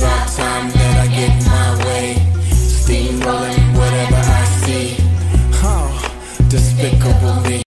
about time that I get my way. Steamrolling whatever I see. Despicable me.